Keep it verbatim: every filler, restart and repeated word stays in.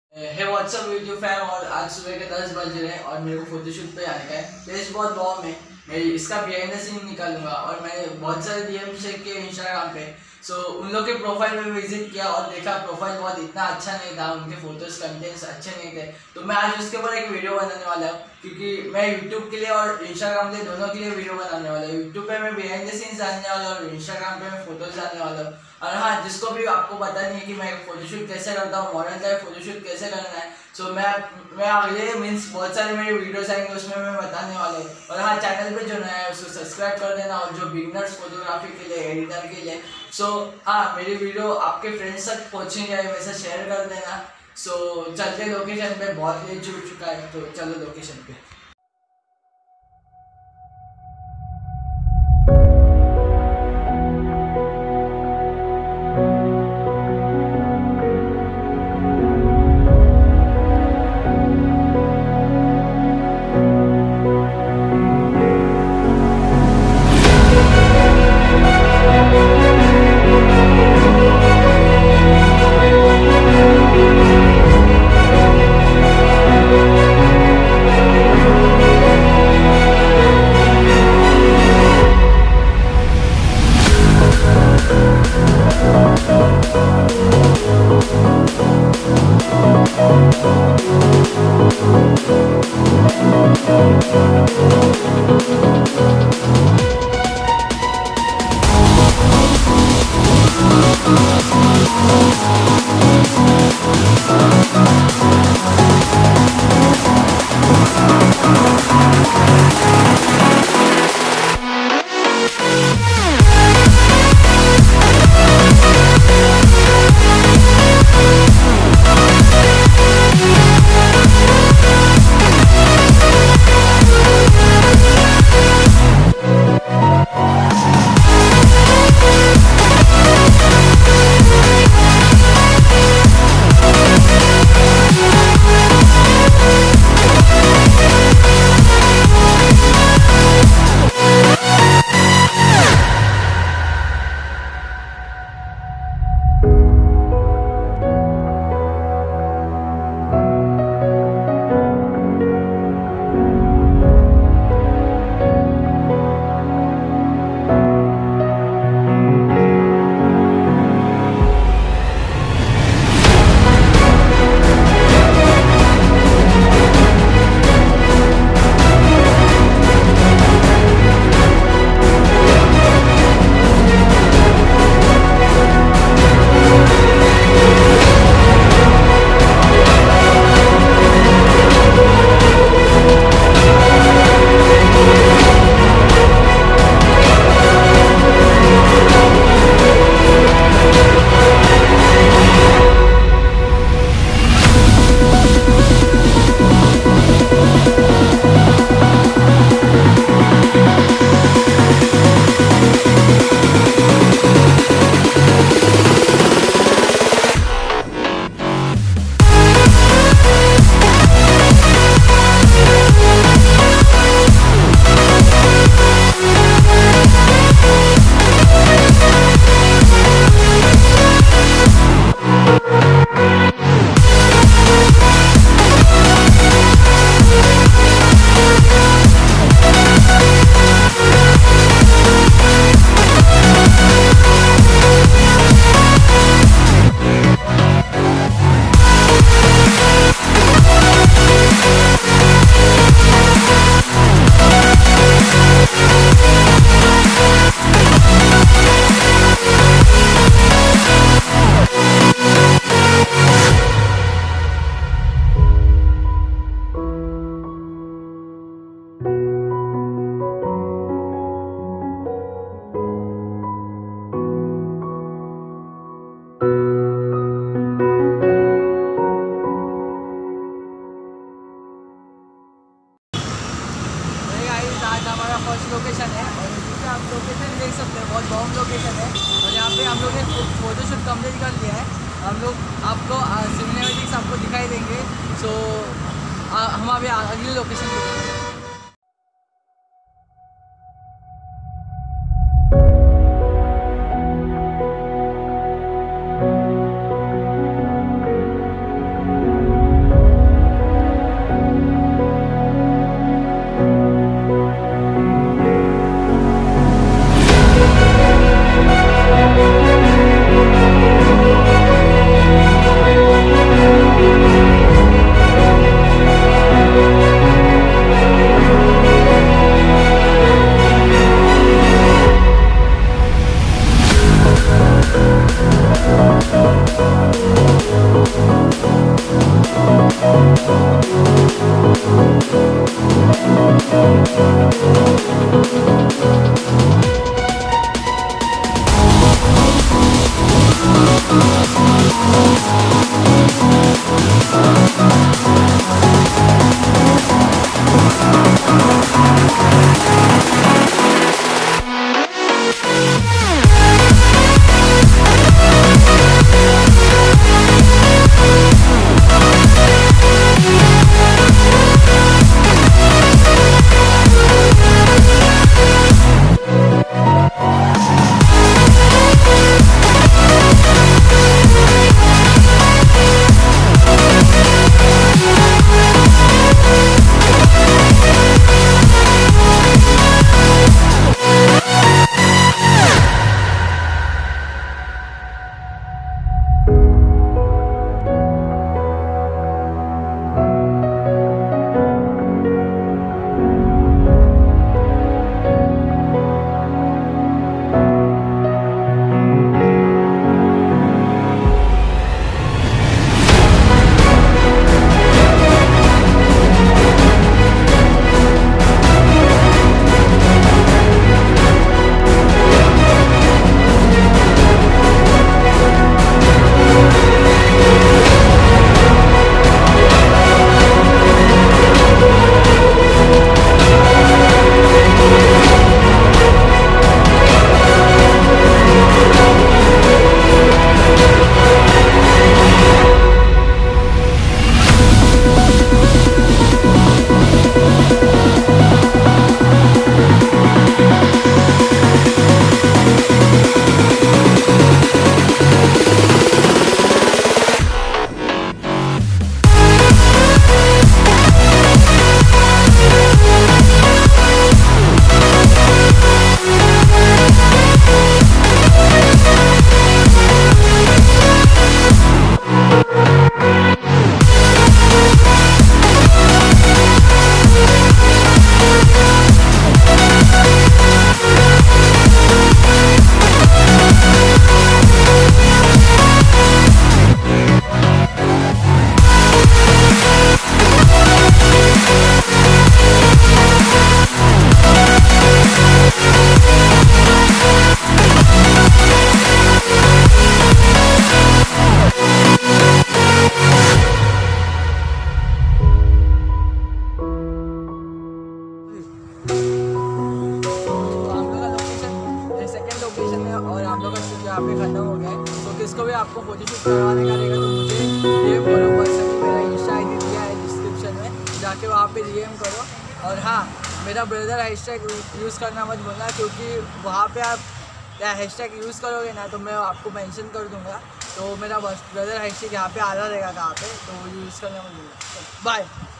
है WhatsApp YouTube fan. और आज सुबह के दस बज रहे हैं और मेरे को फोटोशूट पे आने का है। प्लेस बहुत बॉम है, मैं इसका बिहाइंड द सीन निकालूंगा। और मैंने बहुत सारे डीएम चेक किए इंस्टाग्राम पे, सो उन लोग के प्रोफाइल पे विजिट किया और देखा प्रोफाइल बहुत इतना अच्छा नहीं था, उनके फोटोज कंटेंट्स अच्छे नहीं थे। तो मैं आज उसके ऊपर एक वीडियो बनाने वाला हूँ, क्योंकि मैं यूट्यूब के लिए और इंस्टाग्राम के लिए दोनों के लिए वीडियो बनाने वाला हूँ। यूट्यूब पे मैं बिहाइंड द सीन्स डालने वाला हूँ और इंस्टाग्राम पे मैं फोटोज डालने वाला हूँ। और हाँ, जिसको भी आपको पता नहीं है कि मैं फोटोशूट कैसे करता हूँ, मॉडल टाइप फोटोशूट कैसे करना है, सो so, मैं मैं अगले मीन्स बहुत सारे मेरे वीडियोस आएंगे, उसमें मैं बताने वाला हूँ। और हाँ, चैनल पे जो नया है उसको सब्सक्राइब कर देना, और जो बिगनर्स फोटोग्राफी के लिए, एडिटर के लिए, सो so, हाँ, मेरी वीडियो आपके फ्रेंड्स तक पहुँचनी चाहिए, वैसे शेयर कर देना। सो so, चलते लोकेशन पे, बहुत लेट जुड़ चुका है, तो चलो लोकेशन पे। हमारा फर्स्ट लोकेशन है और क्योंकि आप लोकेशन देख सकते हैं, बहुत बॉम लोकेशन है। और यहाँ पे हम लोग ने फोटोशूट कंप्लीट कर लिया है। हम लोग आपको सिनेमैटिक्स आपको दिखाई देंगे। सो हम अभी अगली लोकेशन पे you यहाँ पे ख़त्म हो गया है। तो किसको भी आपको फोटोशूट करवाने का रहेगा तो मुझे डीएम करो। पर्सनली मेरा इंस्टा आई डी दिया है डिस्क्रिप्शन में, जाके वहाँ पे डीएम करो। और हाँ, मेरा ब्रदर हैशटैग यूज़ करना मत भूलना, क्योंकि वहाँ पे आप या हैशटैग यूज़ करोगे ना तो मैं आपको मेंशन कर दूँगा। तो मेरा ब्रदर हैशटैग यहाँ पे आ रहा रहेगा कहाँ पे, तो यूज़ करना मत भूलना। बाय।